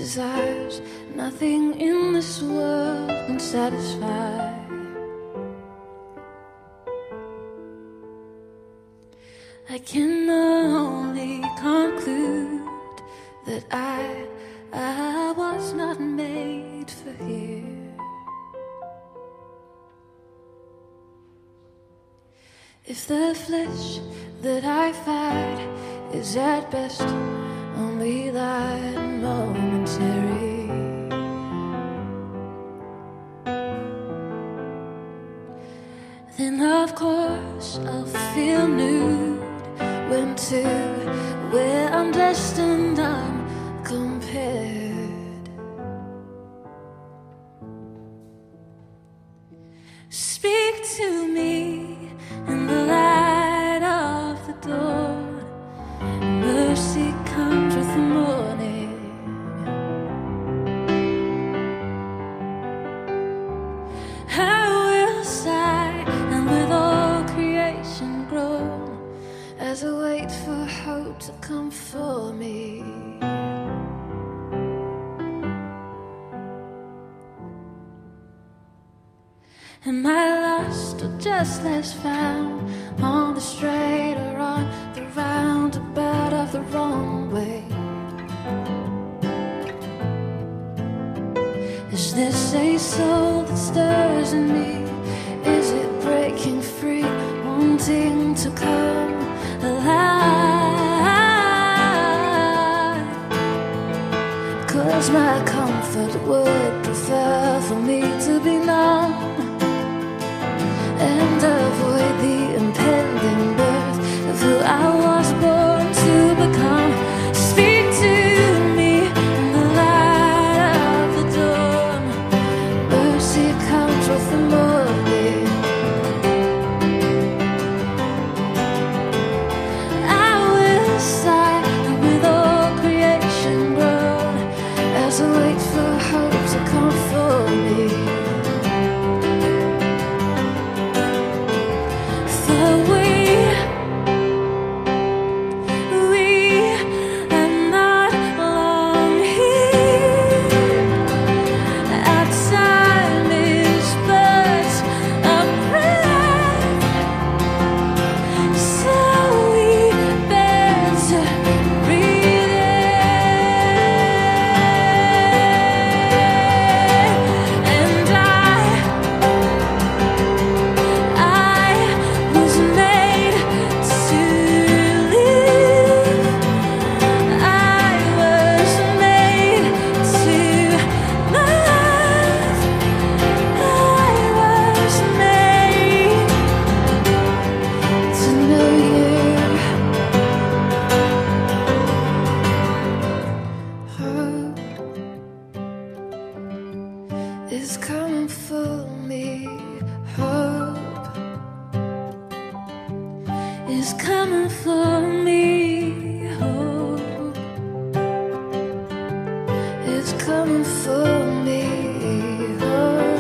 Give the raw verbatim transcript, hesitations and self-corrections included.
desires nothing in this world can satisfy. I can only conclude that I, I was not made for here. If the flesh that I fight is at best only light and momentary, then of course I'll feel nude when to where I'm destined I'm compared. Speak to me in the light of the dawn. Mercy comes with the morning. I will sigh and with all creation groan as I wait for hope to come for me. Am I lost or just less found, on the straight or on the roundabout of the wrong way? Is this a soul that stirs in me? Is it breaking free, wanting to come alive? 'Cause my comfort would prefer for me to be numb and avoid the impending birth of who I was born to become. Speak to me in the light of the dawn. Mercy comes with the morning. I will sigh and with all creation groan as I wait for hope to come for me. Is coming for me. Hope is coming for me. Hope is coming for me. Hope